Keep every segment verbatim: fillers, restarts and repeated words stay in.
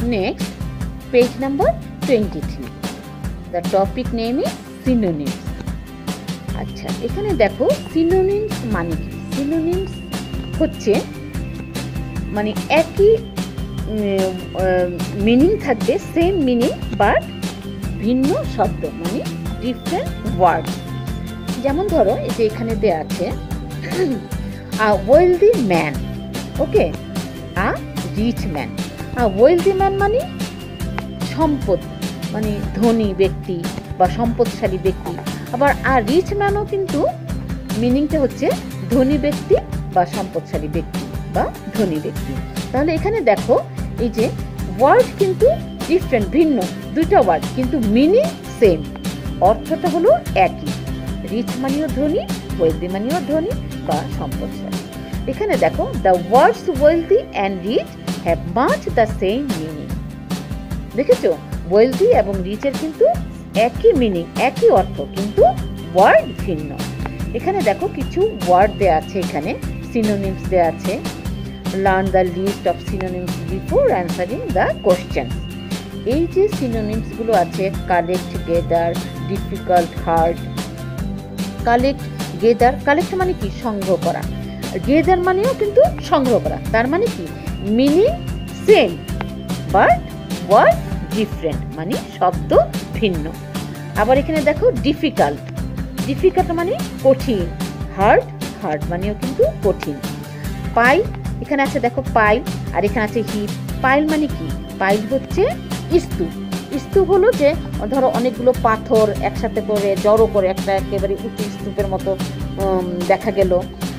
Next, page number twenty-three. The topic name is synonyms. আচ্ছা, এখানে দেখো synonyms মানে কি? synonyms হচ্ছে মানে একই মিনিং থাকবে, সেম মিনিং বাট ভিন্ন শব্দ, মানে ডিফারেন্ট ওয়ার্ড। যেমন ধরো এই যে এখানে দেয়া আছে a wealthy man, okay, a rich man. A wealthy man মানে সম্পদ, মানে ধনী ব্যক্তি বা সম্পদশালী ব্যক্তি। আবার আ রিচ ম্যানও কিন্তু মিনিংটা হচ্ছে ধনী ব্যক্তি বা সম্পদশালী ব্যক্তি বা ধনী ব্যক্তি। তাহলে এখানে দেখো এই যে ওয়ার্ড কিন্তু ডিফারেন্ট, ভিন্ন দুইটা ওয়ার্ড, কিন্তু মিনিং সেম, অর্থটা হলো একই। রিচ মানেও ধনী, ওয়েলদি মানেও ধনী বা সম্পদশালী। এখানে দেখো the words wealthy and rich have much the same meaning. দেখেছো, ওয়েলদি এবং রিচের কিন্তু একই মিনিং, একই অর্থ, কিন্তু ওয়ার্ড ভিন্ন। এখানে দেখো কিছু ওয়ার্ড দেয়া আছে, এখানে সিনোনিমস দেয়া আছে। Learn the list of synonyms before answering the question. এই যে সিনোনিমস গুলো আছে, collect, gather, difficult, hard. Collect, gather, collect মানে কি? সংগ্রহ করা। গেদার মানেও কিন্তু সংগ্রহ করা। তার মানে কি? Meaning same but word different, মানে শব্দ ভিন্ন। আবার এখানে দেখো ডিফিকাল্ট, ডিফিকাল্ট মানে কঠিন। হার্ড, হার্ড মানেও কিন্তু কঠিন। পাই, এখানে আছে দেখো পাইল, আর এখানে আছে হিপ। পাইল মানে কি? পাইল হচ্ছে স্তূপ। স্তূপ হলো যে ধরো অনেকগুলো পাথর একসাথে করে জড়ো করে একটা একেবারে উঁচু স্তূপের মতো দেখা গেল,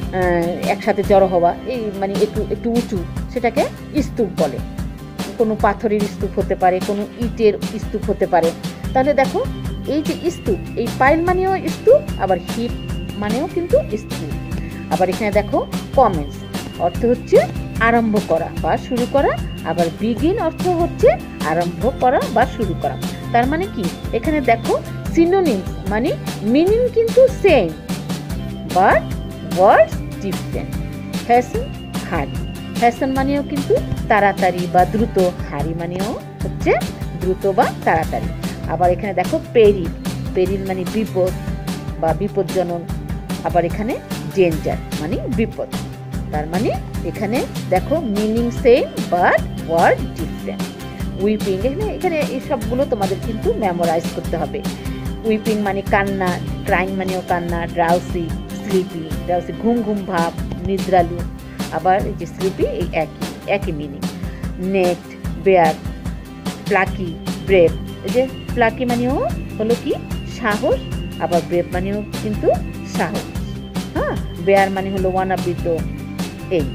একসাথে জড়ো হওয়া, এই মানে একটু একটু উঁচু, সেটাকে স্তূপ বলে। কোনো পাথরের স্তূপ হতে পারে, কোনো ইটের স্তূপ হতে পারে। তাহলে দেখো এই যে স্তূপ, এই পাইল মানেও স্তূপ, আবার হিপ মানেও কিন্তু স্তূপ। আবার এখানে দেখো কমেন্টস, অর্থ হচ্ছে আরম্ভ করা বা শুরু করা। আবার বিগিন অর্থ হচ্ছে আরম্ভ করা বা শুরু করা। তার মানে কি? এখানে দেখো সিনোনিমস মানে মিনিং কিন্তু same but words different. Hasten, hurry. Hasten মানেও কিন্তু তাড়াতাড়ি বা দ্রুত, হারি মানেও হচ্ছে দ্রুত বা তাড়াতাড়ি। আবার এখানে দেখো পেরিল, পেরিল মানে বিপদ বা বিপজ্জনক। আবার এখানে ডেঞ্জার মানে বিপদ। তার মানে এখানে দেখো meaning same but word different. Weeping, এখানে এখানে এই সবগুলো তোমাদের কিন্তু মেমোরাইজ করতে হবে। উইপিং মানে কান্না, ক্রাইং মানেও কান্না। ড্রাউসি, স্লিপি, ড্রাউসি ঘুম ঘুম ভাব, নিদ্রালু। আবার এই যে স্লিপি, এই একই একই meaning. Next, bare, plucky, brave. এই যে প্লাকি মানেও হলো কি? সাহস। আবার ব্রেভ মানেও কিন্তু সাহস। হ্যাঁ, বেয়ার মানে হলো ওয়ান অফ দ্য। এই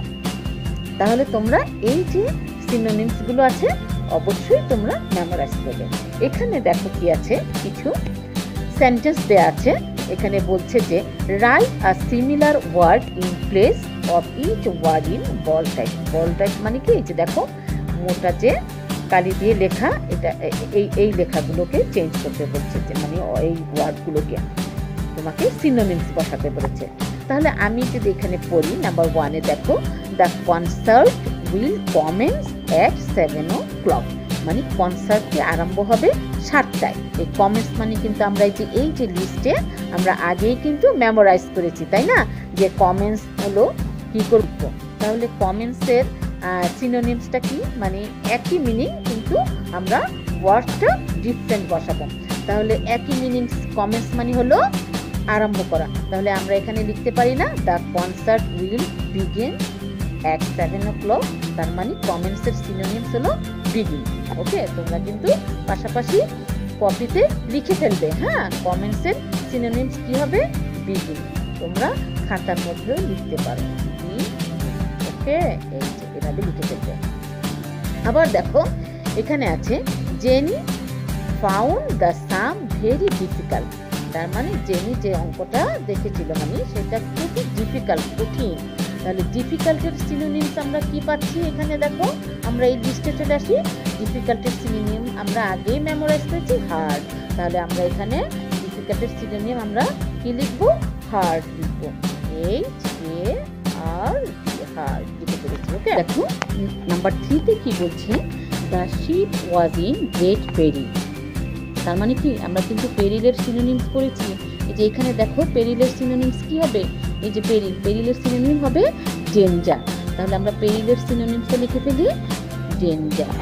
তাহলে তোমরা এই যে সিনোনিমস গুলো আছে অবশ্যই তোমরা মেমোরাইজ করবে। এখানে দেখো কি আছে, কিছু সেন্টেন্স দেয়া আছে। এখানে বলছে যে write a similar word in place of each word in bold type. Bold type মানে কি? এই যে দেখো মোটা যে কালি দিয়ে লেখা, এটা এই এই লেখাগুলোকে চেঞ্জ করতে বলছে, যে মানে এই ওয়ার্ডগুলোকে তোমাকে সিনোনিমস বসাতে বলেছে। তাহলে আমি যদি এখানে পড়ি, নাম্বার ওয়ানে দেখো the concert will commence at seven o'clock, মানে কনসার্টটি আরম্ভ হবে সাতটায়। এই কমেন্টস মানে কিন্তু আমরা এই যে এই যে লিস্টে আমরা আগেই কিন্তু মেমোরাইজ করেছি, তাই না? যে কমেন্টস হলো কি করব। তাহলে কমেন্টসের সিনোনিমসটা কি? মানে একই মিনিং কিন্তু আমরা ওয়ার্ডটা ডিফারেন্ট বসাবো। তাহলে একই মিনিং, কমেন্টস মানে হলো আরম্ভ করা। তাহলে আমরা এখানে লিখতে পারি না the concert will begin at seven o'clock. তার মানে কমেন্টসের সিনোনিমস হলো বিগিন। ওকে, তোমরা কিন্তু পাশাপাশি কপিতে লিখে ফেলবে। হ্যাঁ, কমেন্টসের সিনোনিমস কি হবে? বিগিন। তোমরা খাতার মধ্যেও লিখতে পারো। ওকে, এই যে এভাবে লিখে ফেলবে। আবার দেখো এখানে আছে Jenny found the sum very difficult. তার মানে জেনি যে অঙ্কটা দেখেছিল মানে সেটা খুবই ডিফিকাল্ট, কঠিন। তাহলে ডিফিকাল্টের সিনোনিমস আমরা কি পাচ্ছি? এখানে দেখো আমরা এই লিস্টে চলে আসি। ডিফিকাল্টের সিনোনিম আমরা আগেই মেমোরাইজ করেছি, হার্ড। তাহলে আমরা এখানে ডিফিকাল্টের সিনোনিম আমরা কি লিখবো? হার্ড লিখবো। এইচ এ আর হার্ড লিখে ফেলেছি। ওকে, দেখো নাম্বার থ্রিতে কি বলছে? The ship was in great peril. তার মানে কি আমরা কিন্তু পেরিলের সিনোনিমস করেছি। এই যে এখানে দেখো পেরিলের সিনোনিমস কি হবে, এই যে পেরিল, পেরিলের সিনোনিম হবে ডেঞ্জার। তাহলে আমরা পেরিলের সিনোনিমসটা লিখে ফেলি danger,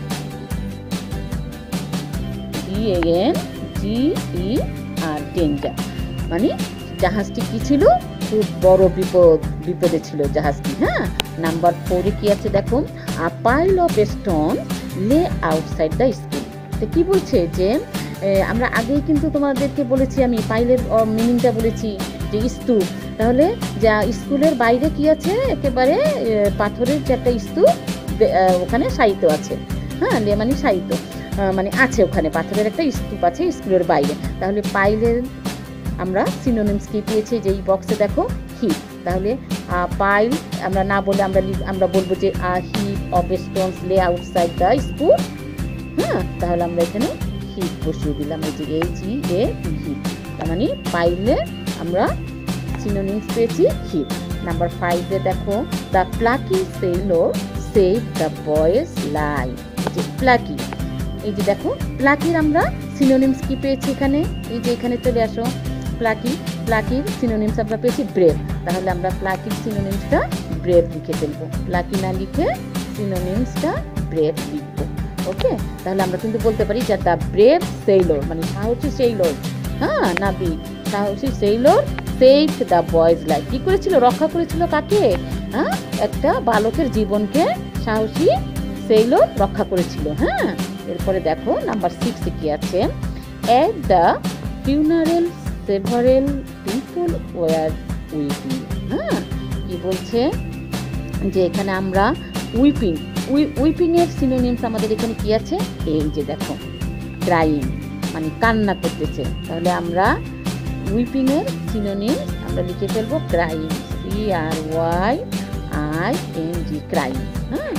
D N G E R danger. মানে জাহাজটি কি ছিল, খুব বড় বিপদ, বিপদে ছিল জাহাজটি। হ্যাঁ, নাম্বার ফোরে কি আছে দেখো, a pile of stone lay outside the school. তো কি বলছে যে আমরা আগেই কিন্তু তোমাদেরকে বলেছি, আমি পাইলের মিনিংটা বলেছি যে স্তূপ। তাহলে যা স্কুলের বাইরে কি আছে, একেবারে পাথরের যে একটা স্তূপ ওখানে সাহিত্য আছে। হ্যাঁ, লে মানে সাহিত্য মানে আছে, ওখানে পাথরের একটা স্তূপ আছে স্কুলের বাইরে। তাহলে পাইলের আমরা সিনোনিমস কি পেয়েছি, যে এই বক্সে দেখো হিপ। তাহলে পাইল আমরা না বলে আমরা আমরা বলবো যে a heap of stones lay outside the school. হ্যাঁ, তাহলে আমরা এখানে হিপ বসিয়ে দিলাম, এই যে এই জি এ হিপ। তার মানে পাইলে আমরা সিনোনিমস পেয়েছি হিপ। নাম্বার ফাইভে দেখো, the plucky sailor save the boy's life. যে প্লাকি, এই যে দেখো প্লাকির আমরা সিনোনিমস কি পেয়েছি এখানে, এই যে এখানে চলে আসো। প্লাকি, প্লাকির সিনোনিমস আমরা পেয়েছি ব্রেভ। তাহলে আমরা প্লাকির সিনোনিমসটা ব্রেভ লিখে ফেলবো, প্লাকি না লিখে সিনোনিমসটা ব্রেভ লিখবো। ওকে, তাহলে আমরা কিন্তু বলতে পারি যে দ্য ব্রেভ সেইলর মানে সাহসী সেইলর, হ্যাঁ নাবিক, সাহসী sailor save the boy's life. কি করেছিল, রক্ষা করেছিল কাকে, হ্যাঁ একটা বালকের জীবনকে সাহসী সেইলর রক্ষা করেছিল। হ্যাঁ, এরপরে দেখো নাম্বার সিক্সে কি আছে, at the funeral several people were weeping. হ্যাঁ, কি বলছে যে এখানে আমরা উইপিং, উইপিং এর সিনোনিমস আমাদের এখানে কি আছে, এই যে দেখো ক্রাইং মানে কান্না করতেছে। তাহলে আমরা উইপিং এর সিনোনিমস আমরা লিখে ফেলবো crying, C R Y I N G, crying. হ্যাঁ,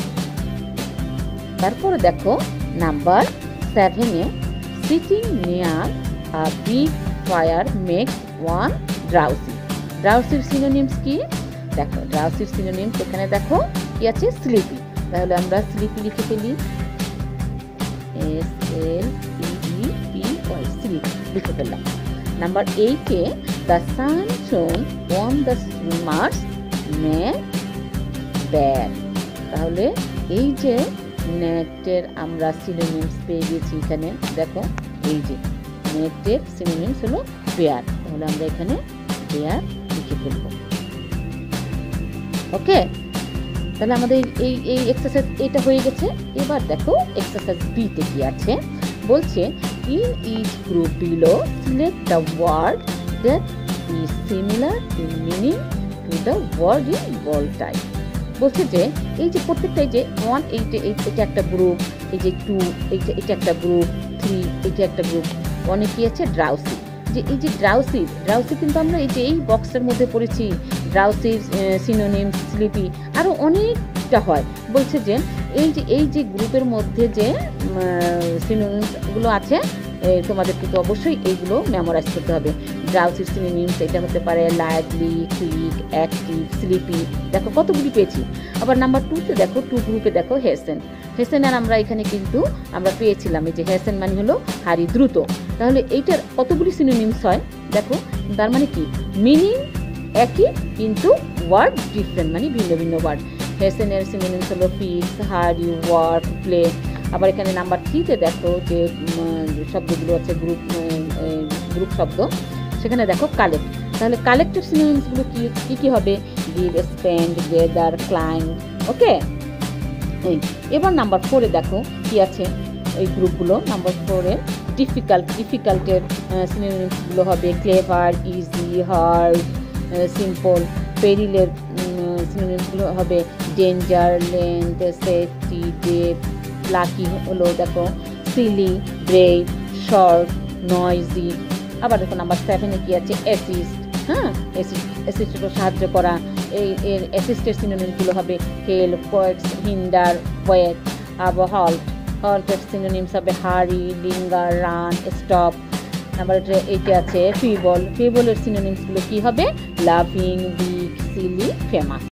তারপরে দেখো নাম্বার সেভেনে, sitting near a big fire makes one drowsy. ড্রাউসির সিনোনিমস কি দেখো, ড্রাউসির সিনোনিমস এখানে দেখো কি আছে, স্লিপি। তাহলে আমরা স্লিপি লিখে ফেলি, S L E P Y, sleep লিখে ফেললাম। নাম্বার এইটে, the sun shone on the swimmers may bad. তাহলে এই যে নেটের আমরা সিনোনিমস পেয়ে গেছি এখানে দেখো, এই যে নেটের সিনোনিমস হলো বেয়ার। তাহলে আমরা এখানে বেয়ার লিখে ফেলবো। ওকে, তাহলে আমাদের এই এই এক্সারসাইজ এটা হয়ে গেছে। এবার দেখো এক্সারসাইজ বি তে কি আছে, বলছে in each group below select the word that is similar in meaning to the word in bold type. বলছে যে এই যে প্রত্যেকটাই যে ওয়ান, এইটা এটা একটা গ্রুপ, এই যে টু এইটা এটা একটা গ্রুপ, থ্রি এটা একটা গ্রুপ, ওয়ানে কি আছে ড্রাউসি। যে এই যে ড্রাউসি, ড্রাউসি কিন্তু আমরা এই যে এই বক্সের মধ্যে পড়েছি, ড্রাউসির সিনোনিমস স্লিপি আরও অনেকটা হয়। বলছে যে এই যে এই যে গ্রুপের মধ্যে যে সিনোনিমসগুলো আছে তোমাদের কিন্তু অবশ্যই এইগুলো মেমোরাইজ করতে হবে। ড্রাউসির সিনোনিমস এটা হতে পারে লাইভলি, কুইক, অ্যাক্টিভ, স্লিপি। দেখো কতগুলি পেয়েছি। আবার নাম্বার টুতে দেখো, টু গ্রুপে দেখো হেসেন, হেসেন আর আমরা এখানে কিন্তু আমরা পেয়েছিলাম এই যে হেসেন মানে হলো হারি, দ্রুত। তাহলে এইটার কতগুলি সিনোনিমস হয় দেখো, তার মানে কি মিনিং একই কিন্তু ওয়ার্ড ডিফারেন্ট, মানে ভিন্ন ভিন্ন ওয়ার্ড। হেসেনের সিনোনিমস হলো ফিক্স, হারি, ওয়ার্ক, প্লে। আবার এখানে নাম্বার থ্রিতে দেখো যে শব্দগুলো আছে গ্রুপ গ্রুপ শব্দ, সেখানে দেখো কালেক্ট। তাহলে কালেক্টের সিনোনিমসগুলো কি কি কি হবে, give, spend, gather, climb. Okay, এবার নাম্বার ফোরে দেখো কি আছে এই গ্রুপগুলো। নাম্বার ফোরে ডিফিকাল্ট, ডিফিকাল্টের সিনোনিমসগুলো হবে ক্লেভার, ইজি, হার্ড, সিম্পল। পেরিলের সিনোনিমসগুলো হবে danger, length, safety, depth. Lucky হলো দেখো সিলি, ব্রেভ, শর্ট, নয়েজি। আবার দেখো নাম্বার সেভেনে কি আছে অ্যাসিস্ট। হ্যাঁ, অ্যাসিস্ট, অ্যাসিস্ট হলো সাহায্য করা। এই এর অ্যাসিস্টের সিনোনিমসগুলো হবে হেল্প, কোয়েটস, হিন্ডার, ওয়েট। আবার হল্ট, হল্টের সিনোনিমস হবে hurry, linger, run, stop. Number এইটে আছে ফিবল, ফিবলের সিনোনিমসগুলো কি হবে লাভিং, উইক, সিলি, ফেমাস।